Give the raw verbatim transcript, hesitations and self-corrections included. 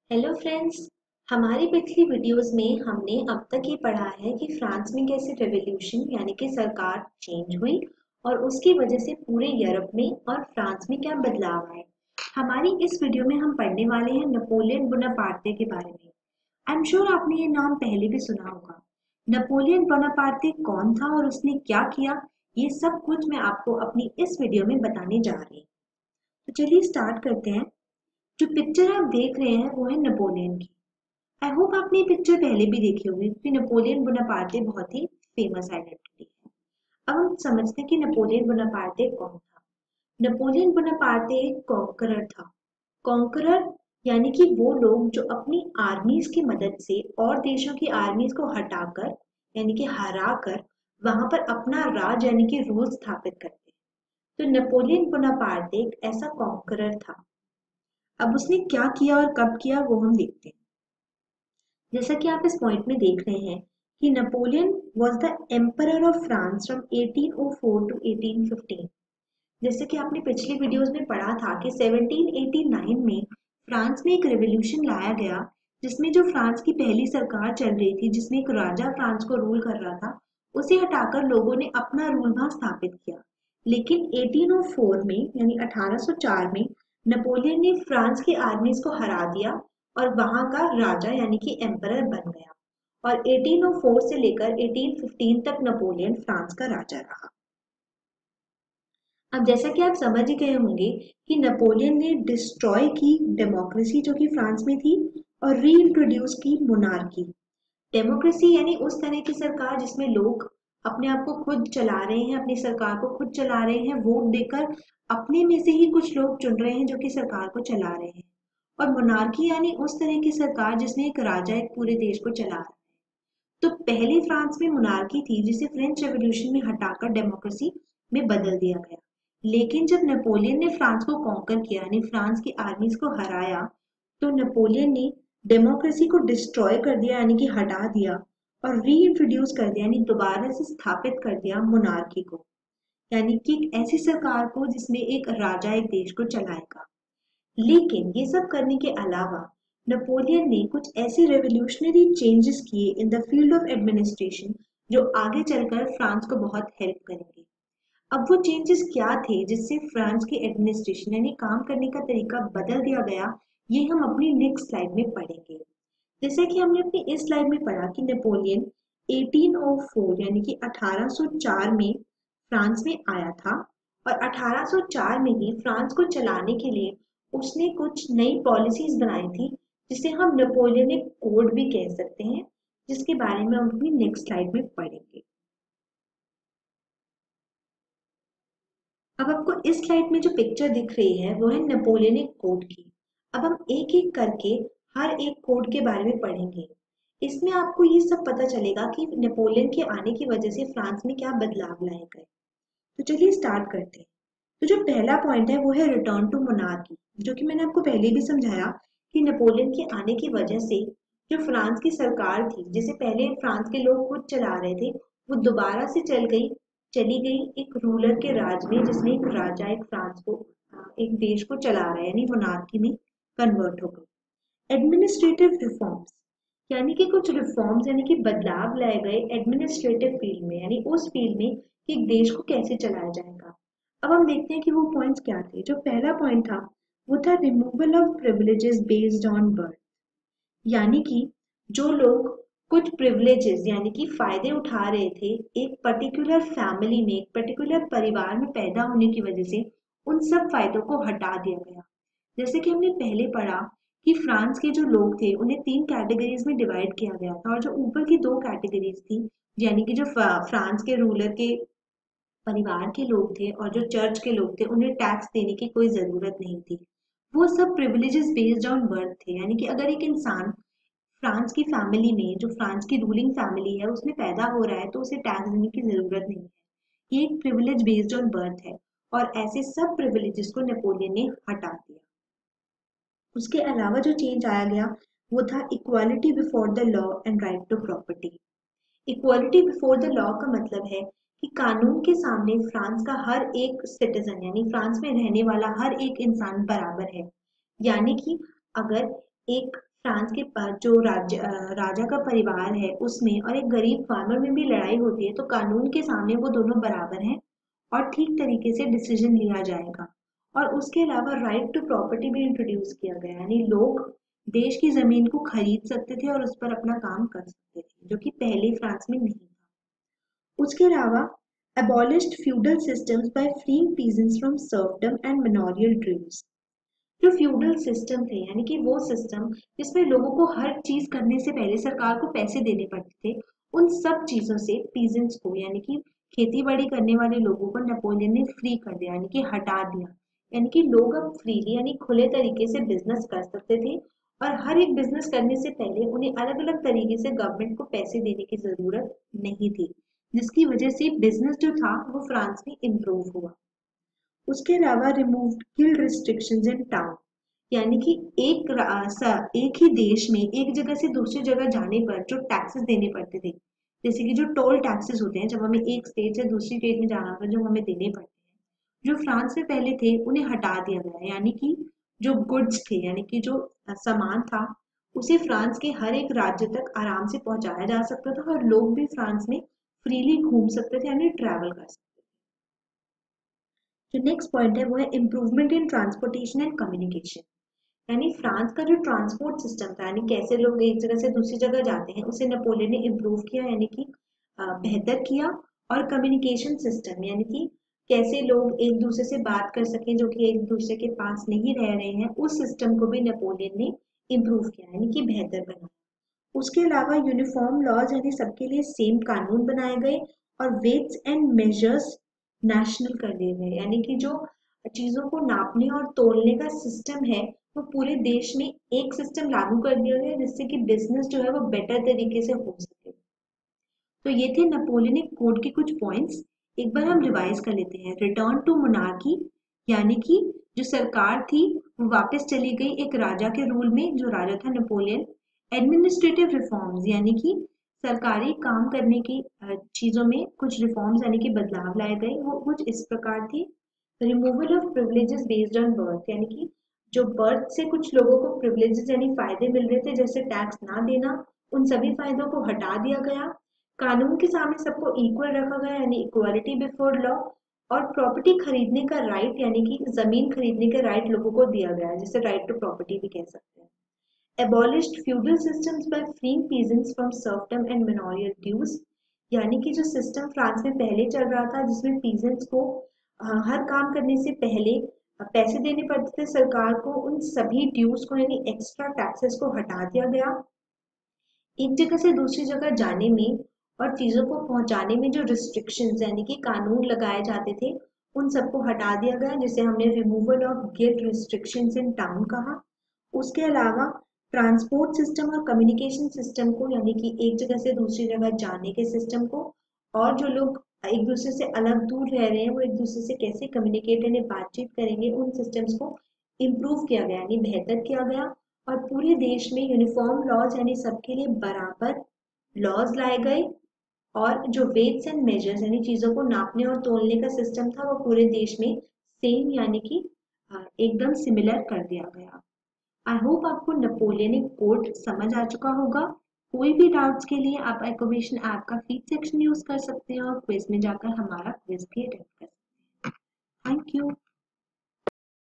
Hello friends. हमारी पिछली videos में हमने अब तक ये पढ़ा है कि फ्रांस में कैसे रेवोल्यूशन यानी कि सरकार चेंज हुई और उसकी वजह से पूरे यूरोप में और फ्रांस में क्या बदलाव आए। हमारी इस वीडियो में हम पढ़ने वाले हैं नेपोलियन बोनापार्टे के बारे में। आई एम श्योर आपने ये नाम पहले भी सुना होगा। नेपोलियन बोनापार्टे कौन था और उसने क्या किया, ये सब कुछ मैं आपको अपनी इस वीडियो में बताने जा रही हूँ। तो चलिए स्टार्ट करते हैं। जो पिक्चर आप देख रहे हैं वो है नेपोलियन की। आई होप आपने ये पिक्चर पहले भी देखी होगी क्योंकि नेपोलियन बोनापार्टे बहुत ही फेमस आइडेंटिटी है। अब हम समझते हैं कि नेपोलियन बोनापार्टे कौन था। नेपोलियन बोनापार्टे एक कॉन्करर था। कॉन्करर यानी कि वो लोग जो अपनी आर्मीज की मदद से और देशों की आर्मीज को हटाकर यानी कि हरा कर वहां पर अपना राज यानी कि रूल स्थापित करते। तो नेपोलियन बोनापार्टे एक ऐसा कॉन्करर था। अब उसने क्या किया और कब किया वो हम देखते हैं। जैसा कि आप इस पॉइंट में देख रहे हैं कि Napoleon was the emperor of France from eighteen o four to eighteen fifteen. जैसे कि आपने पिछली वीडियोस में पढ़ा था कि सेवनटीन एटी नाइन में फ्रांस में एक रेवोल्यूशन लाया गया जिसमें जो फ्रांस की पहली सरकार चल रही थी जिसमें एक राजा फ्रांस को रूल कर रहा था उसे हटाकर लोगों ने अपना रूल वहां स्थापित किया। लेकिन एटीन ओ फोर में यानी अठारह सौ चार में नेपोलियन ने फ्रांस की आर्मीज को हरा दिया और वहां का राजा यानी कि एम्परर बन गया और एटीन ओ फोर से लेकर एटीन फिफ्टीन तक नेपोलियन फ्रांस का राजा रहा। अब जैसा कि आप समझ ही गए होंगे कि नेपोलियन ने डिस्ट्रॉय की डेमोक्रेसी जो कि फ्रांस में थी और री इंट्रोड्यूस की मोनार्की। डेमोक्रेसी यानी उस तरह की सरकार जिसमें लोग अपने आप को खुद चला रहे हैं, अपनी सरकार को खुद चला रहे हैं, वोट देकर अपने में से ही कुछ लोग चुन रहे हैं जो कि सरकार को चला रहे हैं। और मोनार्की यानी उस तरह की सरकार जिसमें एक राजा एक पूरे देश को चला रहा है। तो पहले फ्रांस में मोनार्की थी जिसे फ्रेंच रेवोल्यूशन में हटाकर डेमोक्रेसी में बदल दिया गया। लेकिन जब नेपोलियन ने फ्रांस को कॉन्कर किया यानी फ्रांस की आर्मीज को हराया तो नेपोलियन ने डेमोक्रेसी को डिस्ट्रॉय कर दिया यानी कि हटा दिया और री इंट्रोड्यूस कर दिया यानी दोबारा से स्थापित कर दिया मोनार्की को, यानी कि एक ऐसी सरकार को जिसमें एक राजा एक देश को चलाएगा। लेकिन ये सब करने के अलावा नेपोलियन ने कुछ ऐसे रेवोल्यूशनरी चेंजेस किए in the field of administration जो आगे चलकर फ्रांस को बहुत हेल्प करेंगे। अब वो चेंजेस क्या थे जिससे फ्रांस की एडमिनिस्ट्रेशन यानी काम करने का तरीका बदल दिया गया, ये हम अपनी नेक्स्ट स्लाइड में पढ़ेंगे। जैसे कि हमने अपनी इस स्लाइड में पढ़ा कि नेपोलियन एटीन ओ फोर यानी कि अठारह सौ चार में फ्रांस में आया था और अठारह सौ चार में ही फ्रांस को चलाने के लिए उसने कुछ नई पॉलिसीज बनाई थी जिसे हम नेपोलियनिक कोड भी कह सकते हैं, जिसके बारे में हम अपनी नेक्स्ट स्लाइड में पढ़ेंगे। अब आपको इस स्लाइड में जो पिक्चर दिख रही है वो है नेपोलियनिक कोड की। अब हम एक एक करके हर एक कोड के बारे में पढ़ेंगे। इसमें आपको ये सब पता चलेगा कि नेपोलियन के आने की वजह से फ्रांस में क्या बदलाव लाए गए। तो चलिए स्टार्ट करते हैं। तो जो पहला पॉइंट है वो है रिटर्न टू मोनार्की, जो कि मैंने आपको पहले भी समझाया कि नेपोलियन के आने की वजह से जो फ्रांस की सरकार थी जिसे पहले फ्रांस के लोग खुद चला रहे थे वो दोबारा से चल गई चली गई एक रूलर के राज में जिसमें एक राजा एक फ्रांस को एक देश को चला रहा है यानी मोनार्की में कन्वर्ट हो गई। एडमिनिस्ट्रेटिव रिफॉर्म्स यानी कि कुछ रिफॉर्म्स यानी कि बदलाव लाए गए एडमिनिस्ट्रेटिव फील्ड में यानी उस फील्ड में कि एक देश को कैसे चलाया जाएगा। अब हम देखते हैं कि वो पॉइंट्स क्या थे। जो पहला पॉइंट था वो था removal of privileges based on birth, यानी कि जो लोग कुछ प्रिविलेजेस यानी कि फायदे उठा रहे थे एक पर्टिकुलर फैमिली में एक पर्टिकुलर परिवार में पैदा होने की वजह से, उन सब फायदों को हटा दिया गया। जैसे कि हमने पहले पढ़ा कि फ्रांस के जो लोग थे उन्हें तीन कैटेगरीज में डिवाइड किया गया था और जो ऊपर की दो कैटेगरीज थी यानी कि जो फ्रांस के रूलर के परिवार के लोग थे और जो चर्च के लोग थे उन्हें टैक्स देने की कोई जरूरत नहीं थी। वो सब प्रिविलेजेस बेस्ड ऑन बर्थ थे, यानी कि अगर एक इंसान फ्रांस की फैमिली में जो फ्रांस की रूलिंग फैमिली है उसमें पैदा हो रहा है तो उसे टैक्स देने की जरूरत नहीं है। ये एक प्रिविलेज बेस्ड ऑन बर्थ है और ऐसे सब प्रिविलेजेस को नेपोलियन ने हटा दिया। उसके अलावा जो चेंज आया गया वो था equality before the law and right to property. Equality before the law का मतलब है कि कानून के सामने फ्रांस का हर एक सिटीजन यानी फ्रांस में रहने वाला हर एक इंसान बराबर है। यानी कि अगर एक फ्रांस के पास जो राज्य अ, राजा का परिवार है उसमें और एक गरीब फार्मर में भी लड़ाई होती है, तो कानून के सामने वो दोनों बराबर हैं और ठीक तरीके से डिसीजन लिया जाएगा। और उसके अलावा राइट टू प्रॉपर्टी भी इंट्रोड्यूस किया गया, यानी लोग देश की जमीन को खरीद सकते थे और उस पर अपना काम कर सकते थे, जो कि पहले फ्रांस में नहीं था। उसके अलावा abolished feudal systems by freeing peasants from serfdom and manorial dues। जो फ्यूडल सिस्टम थे, यानी कि वो सिस्टम जिसमें लोगों को हर चीज करने से पहले सरकार को पैसे देने पड़ते थे, उन सब चीजों से पीजेंट्स को, यानी कि खेती बाड़ी करने वाले लोगों को नेपोलियन ने फ्री कर दिया, यानी कि हटा दिया। यानी कि लोग अब फ्रीली यानी खुले तरीके से बिजनेस कर सकते थे और हर एक बिजनेस करने से पहले उन्हें अलग अलग तरीके से गवर्नमेंट को पैसे देने की जरूरत नहीं थी, जिसकी वजह से बिजनेस जो था वो फ्रांस में इम्प्रूव हुआ। उसके अलावा removed guild restrictions in town, यानी कि एक रा- सा- एक ही देश में एक जगह से दूसरी जगह जाने पर जो टैक्सेस देने पड़ते थे, जैसे कि जो टोल टैक्सेस होते हैं जब हमें एक स्टेट से दूसरी स्टेट में जाना होता है, जो हमें देने पड़ते हैं, जो फ्रांस में पहले थे उन्हें हटा दिया गया। यानी कि जो गुड्स थे, यानी कि जो सामान था, उसे फ्रांस के हर एक राज्य तक आराम से पहुंचाया जा सकता था और लोग भी फ्रांस में फ्रीली घूम सकते थे, यानी ट्रैवल कर सकते थे। जो नेक्स्ट पॉइंट है वो है improvement in transportation and communication, यानी फ्रांस का जो ट्रांसपोर्ट सिस्टम था, यानी कैसे लोग एक जगह से दूसरी जगह जाते हैं, उसे नेपोलियन ने इम्प्रूव किया, यानी कि अ, बेहतर किया। और कम्युनिकेशन सिस्टम, यानी कि कैसे लोग एक दूसरे से बात कर सकें जो कि एक दूसरे के पास नहीं रह रहे हैं, उस सिस्टम को भी नेपोलियन ने इम्प्रूव किया, यानी कि बेहतर बनाया। उसके अलावा यूनिफॉर्म लॉज, यानी सबके लिए सेम कानून बनाए गए और वेट्स एंड मेजर्स नेशनल कर दिए गए, यानी कि जो चीजों को नापने और तोलने का सिस्टम है वो पूरे देश में एक सिस्टम लागू कर दिया गया, जिससे कि बिजनेस जो है वो बेटर तरीके से हो सके। तो ये थे नेपोलियनिक कोड के कुछ पॉइंट्स। एक बार हम रिवाइज कर लेते हैं। रिटर्न टू मोनार्की, यानी कि जो सरकार थी वो वापस चली गई एक राजा के रूल में, जो राजा था नेपोलियन। एडमिनिस्ट्रेटिव रिफॉर्म्स, यानी कि सरकारी काम करने की अ, चीजों में कुछ रिफॉर्म्स यानी कि बदलाव लाए गए, वो कुछ इस प्रकार थे। Removal of privileges based on birth, यानी कि जो बर्थ से कुछ लोगों को प्रिविलेजेस यानी फायदे मिल रहे थे, जैसे टैक्स ना देना, उन सभी फायदों को हटा दिया गया। कानून के सामने सबको इक्वल रखा गया, यानी इक्वालिटी बिफोर लॉ। और प्रॉपर्टी खरीदने का राइट, यानी कि जमीन खरीदने का राइट लोगों को दिया गया है, जिसे राइट टू प्रॉपर्टी भी कह सकते हैं। abolished feudal systems by freeing peasants from serfdom and manorial dues, यानी कि जो सिस्टम फ्रांस में पहले चल रहा था जिसमें पीजेंट्स को अ, हर काम करने से पहले अ, पैसे देने पड़ते थे सरकार को, उन सभी ड्यूज को यानी एक्स्ट्रा टैक्सेस को हटा दिया गया। एक जगह से दूसरी जगह जाने में और चीजों को पहुंचाने में जो रिस्ट्रिक्शंस यानी कि कानून लगाए जाते थे, उन सबको हटा दिया गया, जिसे हमने removal of guild restrictions in town कहा। उसके अलावा ट्रांसपोर्ट सिस्टम और कम्युनिकेशन सिस्टम को, यानी कि एक जगह से दूसरी जगह जाने के सिस्टम को, और जो लोग एक दूसरे से अलग दूर रह रहे हैं वो एक दूसरे से कैसे कम्युनिकेट यानी बातचीत करेंगे, उन सिस्टम्स को इम्प्रूव किया गया यानी बेहतर किया गया। और पूरे देश में यूनिफॉर्म लॉज यानी सबके लिए बराबर लॉज लाए गए। और जो वेट्स एंड मेजर्स यानी चीजों को नापने और तोलने का सिस्टम था वो पूरे देश में सेम यानी कि अ, एकदम सिमिलर कर दिया गया। आई होप आपको नेपोलियनिक कोड समझ आ चुका होगा। कोई भी डाउट्स के लिए आप इक्वेशन ऐप का फीड सेक्शन यूज कर सकते हैं और क्विज में जाकर हमारा क्विज भी अटेंड कर सकते हैं। Thank you.